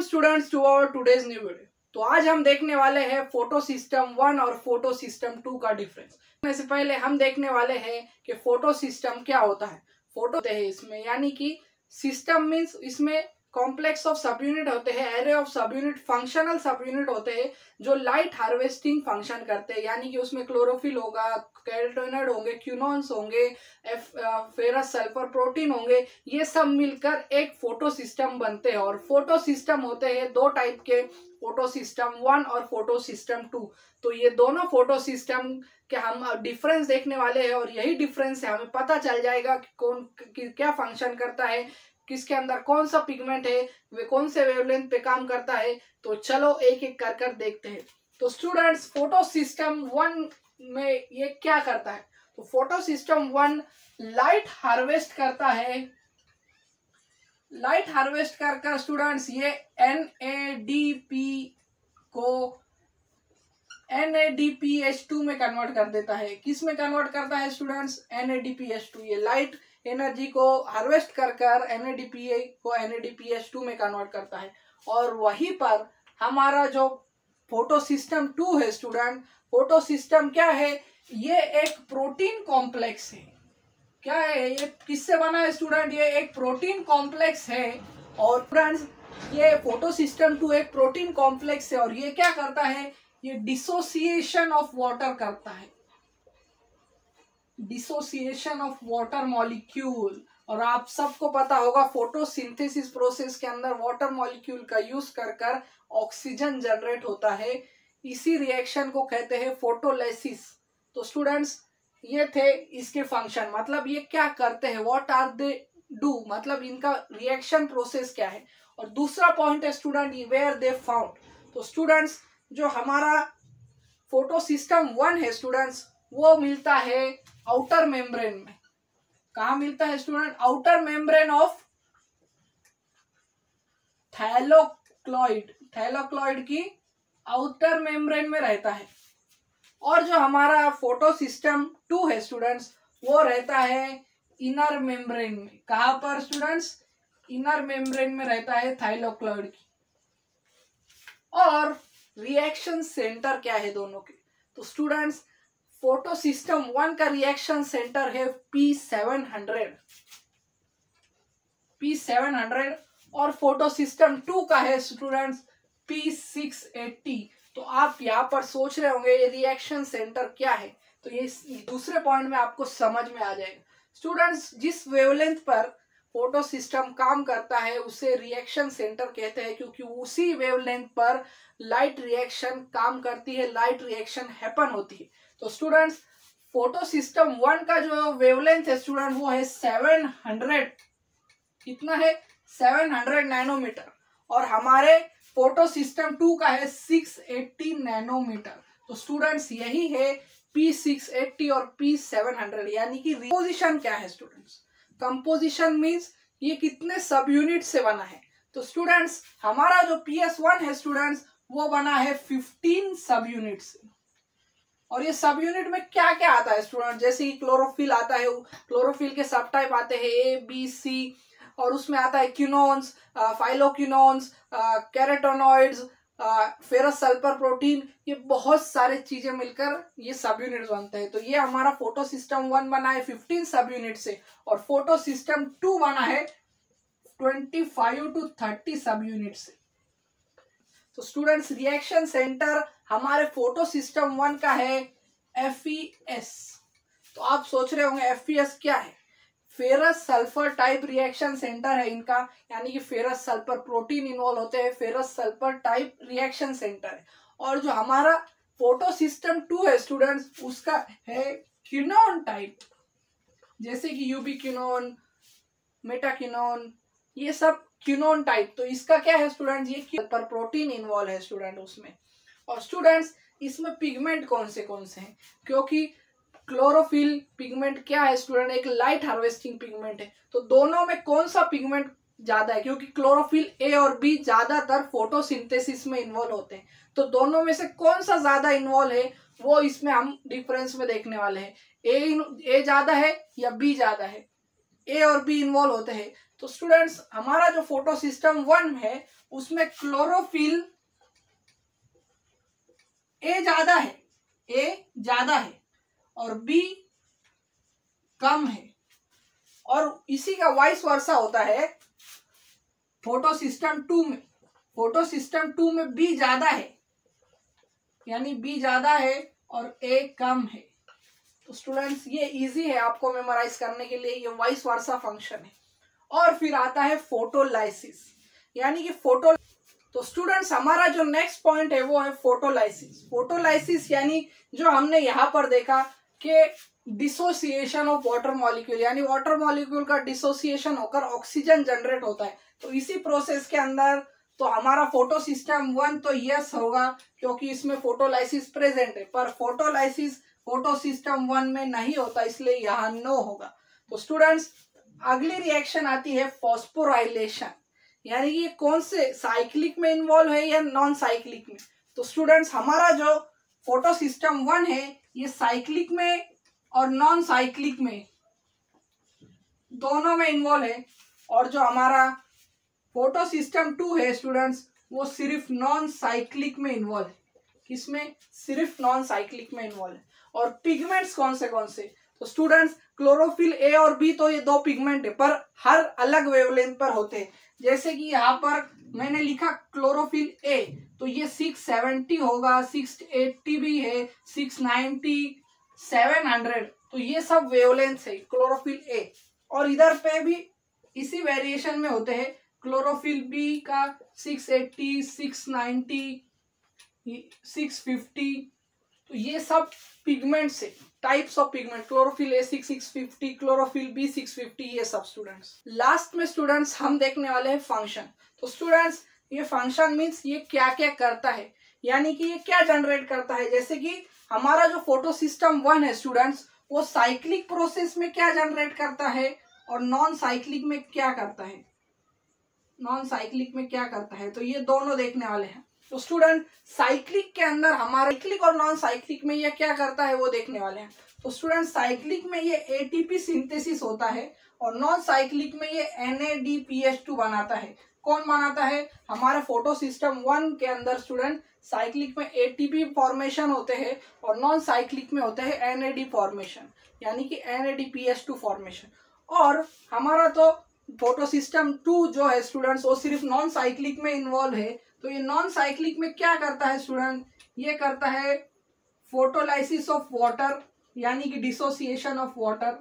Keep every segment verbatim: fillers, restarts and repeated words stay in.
Students to our today's new video. तो आज हम देखने वाले हैं फोटो सिस्टम वन और फोटो सिस्टम टू का डिफरेंस। इसमें से पहले हम देखने वाले हैं कि फोटो सिस्टम क्या होता है। फोटो होते हैं इसमें, यानी कि सिस्टम मीन्स इसमें कॉम्प्लेक्स ऑफ सब यूनिट होते हैं, array of subunit, functional subunit होते हैं जो लाइट हार्वेस्टिंग फंक्शन करते हैं। यानी कि उसमें क्लोरोफिल होगा, कैरोटीनॉइड होंगे, क्यूनॉन्स होंगे, फेरस सल्फर प्रोटीन होंगे, ये सब मिलकर एक फोटो सिस्टम बनते हैं। और फोटो सिस्टम होते हैं दो टाइप के, फोटो सिस्टम वन और फोटो सिस्टम टू। तो ये दोनों फोटो सिस्टम के हम डिफरेंस देखने वाले हैं और यही डिफरेंस है, हमें पता चल जाएगा कि कौन कि क्या फंक्शन करता है, किसके अंदर कौन सा पिगमेंट है, वे कौन से वेवलेंथ पे काम करता है। तो चलो एक एक कर कर देखते हैं। तो स्टूडेंट्स, फोटो सिस्टम वन में ये क्या करता है? तो photo system one light harvest करता है। लाइट हार्वेस्ट कर कर स्टूडेंट्स ये एन ए डी पी को N A D P H two में कन्वर्ट कर देता है। किस में कन्वर्ट करता है students? N A D P H two. ये लाइट एनर्जी को हार्वेस्ट कर कर एन ए डी पी को N A D P H two में कन्वर्ट करता है। और वहीं पर हमारा जो फोटो सिस्टम टू है स्टूडेंट, फोटो सिस्टम क्या है? ये एक प्रोटीन कॉम्प्लेक्स है। क्या है ये? किससे बना है स्टूडेंट? ये एक प्रोटीन कॉम्प्लेक्स है। और फ्रेंड्स, ये फोटो सिस्टम टू एक प्रोटीन कॉम्प्लेक्स है और ये क्या करता है? ये डिसोसिएशन ऑफ वाटर करता है, डिसोसिएशन ऑफ वाटर मॉलिक्यूल। और आप सबको पता होगा फोटोसिंथेसिस प्रोसेस के अंदर वाटर मॉलिक्यूल का यूज कर कर ऑक्सीजन जनरेट होता है। इसी रिएक्शन को कहते हैं फोटोलाइसिस। तो स्टूडेंट्स, ये थे इसके फंक्शन, मतलब ये क्या करते हैं, व्हाट आर दे डू, मतलब इनका रिएक्शन प्रोसेस क्या है। और दूसरा पॉइंट है स्टूडेंट, वेयर दे फाउंड। तो स्टूडेंट्स, जो हमारा फोटो सिस्टम वन है स्टूडेंट्स, वो मिलता है आउटर मेम्ब्रेन में। कहा मिलता है student? Outer membrane of thylakoid. Thylakoid की आउटर मेम्ब्रेन में रहता है। और जो हमारा फोटो सिस्टम टू है स्टूडेंट्स, वो रहता है इनर मेम्ब्रेन में। कहां पर स्टूडेंट्स? इनर मेम्ब्रेन में रहता है थाइलोक्लॉइड की। और रिएक्शन सेंटर क्या है दोनों के? तो स्टूडेंट्स, फोटो सिस्टम वन का रिएक्शन सेंटर है P seven hundred, P seven hundred. और फोटो सिस्टम टू का है स्टूडेंट्स पी सिक्स एटी। तो आप यहाँ पर सोच रहे होंगे ये रिएक्शन सेंटर क्या है, तो ये दूसरे पॉइंट में आपको समझ में आ जाएगा। स्टूडेंट्स, जिस वेवलेंथ पर फोटो सिस्टम काम करता है उसे रिएक्शन सेंटर कहते हैं, क्योंकि उसी वेवलेंथ पर लाइट रिएक्शन काम करती है, लाइट रिएक्शन हैपन होती है। तो स्टूडेंट्स, फोटो सिस्टम वन का जो वेवलेंथ है स्टूडेंट, वो है सेवन हंड्रेड। कितना है? Seven hundred nanometre. और हमारे फोटो सिस्टम टू का है सिक्स एटी नैनोमीटर। तो स्टूडेंट्स, यही है पी सिक्स एटी और पी सेवन हंड्रेड। यानी कि कंपोजिशन क्या है स्टूडेंट्स? कंपोजिशन मींस ये कितने सब यूनिट से बना है। तो स्टूडेंट्स, हमारा जो पी एस वन है स्टूडेंट्स, वो बना है फिफ्टीन सब यूनिट से। और ये सब यूनिट में क्या क्या आता है स्टूडेंट? जैसे कि क्लोरोफिल आता है, क्लोरोफिल के सब टाइप आते हैं ए बी सी, और उसमें आता है quinones, phylloquinones, carotenoids, ferrous sulphur protein, ये बहुत सारे चीजें मिलकर ये सब यूनिट बनते हैं। तो ये हमारा फोटो सिस्टम वन बना है फिफ्टीन सब यूनिट से और फोटो सिस्टम टू बना है twenty five to thirty subunit से। तो स्टूडेंट्स, रिएक्शन सेंटर हमारे फोटो सिस्टम वन का है एफ ई एस। तो आप सोच रहे होंगे एफ ई एस क्या है? Ferrous sulphur type reaction centre है इनका, यानी कि फेरस सल्फर प्रोटीन इन्वॉल्व होते हैं, ferrous sulphur type reaction centre है। और जो हमारा फोटो सिस्टम टू है स्टूडेंट्स, उसका है क्यूनॉन टाइप, जैसे कि यूबीक्विनोन, मेटाक्विनोन, ये सब क्यूनॉन टाइप। तो इसका क्या है स्टूडेंट्स? ये सल्फर प्रोटीन इन्वॉल्व है स्टूडेंट उसमें। और स्टूडेंट्स, इसमें पिगमेंट कौन से कौन से हैं? क्योंकि क्लोरोफिल पिगमेंट क्या है स्टूडेंट? एक लाइट हार्वेस्टिंग पिगमेंट है। तो दोनों में कौन सा पिगमेंट ज्यादा है? क्योंकि क्लोरोफिल ए और बी ज्यादातर फोटोसिंथेसिस में इन्वॉल्व होते हैं। तो दोनों में से कौन सा ज्यादा इन्वॉल्व है, वो इसमें हम डिफरेंस में देखने वाले हैं। ए ए ज्यादा है या बी ज्यादा है? ए और बी इन्वॉल्व होते हैं। तो स्टूडेंट्स हमारा जो फोटो सिस्टम वन है उसमें क्लोरोफिल ए ज्यादा है, ए ज्यादा है और बी कम है, और इसी का वाइस वर्सा होता है फोटो सिस्टम टू में। फोटो सिस्टम टू में बी ज्यादा है, यानी बी ज्यादा है और ए कम है। तो स्टूडेंट्स ये इजी है आपको मेमोराइज करने के लिए, ये वाइस वर्सा फंक्शन है। और फिर आता है फोटोलाइसिस, यानी कि फोटो तो स्टूडेंट्स हमारा जो नेक्स्ट पॉइंट है वो है फोटोलाइसिस। फोटोलाइसिस यानी जो हमने यहाँ पर देखा कि डिसोसिएशन ऑफ वाटर मॉलिक्यूल, यानी वाटर मॉलिक्यूल का डिसोसिएशन होकर ऑक्सीजन जनरेट होता है। तो इसी प्रोसेस के अंदर तो हमारा फोटो सिस्टम वन तो यस होगा क्योंकि इसमें फोटोलाइसिस प्रेजेंट है, पर फोटोलाइसिस फोटो सिस्टम वन में नहीं होता, इसलिए यहाँ नो होगा। तो स्टूडेंट्स अगली रिएक्शन आती है फॉस्फोराइलेशन, यानी कि ये कौन से साइक्लिक में इन्वॉल्व है या नॉन साइक्लिक में। तो स्टूडेंट्स हमारा जो फोटो सिस्टम वन है ये साइक्लिक में और नॉन साइक्लिक में दोनों में इन्वॉल्व है, और जो हमारा फोटो सिस्टम टू है स्टूडेंट्स वो सिर्फ नॉन साइक्लिक में इन्वॉल्व है। किसमें? सिर्फ नॉन साइक्लिक में इन्वॉल्व है। और पिगमेंट्स कौन से कौन से? तो स्टूडेंट्स क्लोरोफिल ए और बी तो ये दो पिगमेंट है पर हर अलग वेवलेंथ पर होते हैं। जैसे कि यहाँ पर मैंने लिखा क्लोरोफिल ए, तो ये सिक्स सेवेंटी होगा, सिक्स एट्टी भी है, सिक्स नाइन्टी, सेवन हंड्रेड, तो ये सब वेवलेंथ है क्लोरोफिल ए। और इधर पे भी इसी वेरिएशन में होते हैं, क्लोरोफिल बी का six eighty, six ninety, six fifty, तो ये सब पिगमेंट्स है, types of pigment. Chlorophyll A six six fifty, chlorophyll B six fifty, ये सब स्टूडेंट्स। लास्ट में स्टूडेंट्स हम देखने वाले हैं फंक्शन। तो स्टूडेंट्स ये फंक्शन मीन्स ये क्या क्या करता है, यानी कि ये क्या जनरेट करता है। जैसे कि हमारा जो फोटो सिस्टम वन है स्टूडेंट्स वो साइक्लिक प्रोसेस में क्या जनरेट करता है और नॉन साइक्लिक में क्या करता है, नॉन साइक्लिक में क्या करता है, तो ये दोनों देखने वाले हैं। तो स्टूडेंट साइक्लिक के अंदर हमारा साइक्लिक और नॉन साइक्लिक में ये क्या करता है वो देखने वाले हैं। तो स्टूडेंट साइक्लिक में ये एटीपी सिंथेसिस होता है और नॉन साइक्लिक में ये N A D P H two बनाता है। कौन बनाता है? हमारे फोटो सिस्टम वन के अंदर स्टूडेंट साइक्लिक में एटीपी फॉर्मेशन होते हैं और नॉन साइक्लिक में होते हैं एन ए डी फॉर्मेशन, यानी कि N A D P H two formation. और हमारा तो फोटो सिस्टम टू जो है स्टूडेंट्स वो सिर्फ नॉन साइक्लिक में इन्वॉल्व है। तो ये नॉन साइक्लिक में क्या करता है स्टूडेंट? ये करता है फोटोलाइसिस ऑफ वाटर, यानी कि डिसोसिएशन ऑफ वाटर,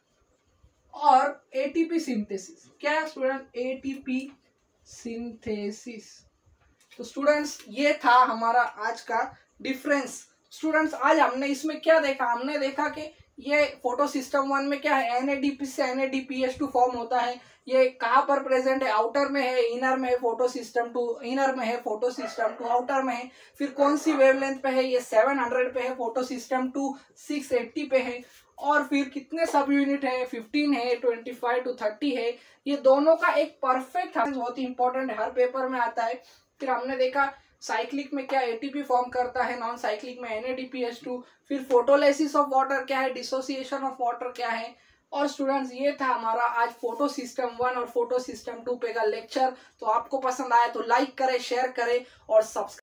और एटीपी सिंथेसिस। क्या स्टूडेंट? ATP synthesis. तो स्टूडेंट्स ये था हमारा आज का डिफरेंस। स्टूडेंट्स आज हमने इसमें क्या देखा? हमने देखा कि ये फोटो सिस्टम वन में क्या है, एन ए डी पी से N A D P H two form होता है। ये कहाँ पर प्रेजेंट है? आउटर में है, इनर में है फोटो सिस्टम टू, इनर में है फोटो सिस्टम टू, आउटर में है। फिर कौन सी वेवलेंथ पे है? ये सेवन हंड्रेड पे है, photo system two six eighty पे है। और फिर कितने सब यूनिट है? फिफ्टीन है, ट्वेंटी फाइव टू थर्टी है। ये दोनों का एक परफेक्ट बहुत ही इंपॉर्टेंट है, हर पेपर में आता है। फिर हमने देखा साइक्लिक में क्या एटीपी फॉर्म करता है, नॉन साइक्लिक में N A D P H two. फिर फोटोलाइसिस ऑफ वाटर क्या है, डिसोसिएशन ऑफ वाटर क्या है। और स्टूडेंट्स ये था हमारा आज फोटो सिस्टम वन और फोटो सिस्टम टू पे का लेक्चर। तो आपको पसंद आया तो लाइक करें, शेयर करें और सब्सक्राइब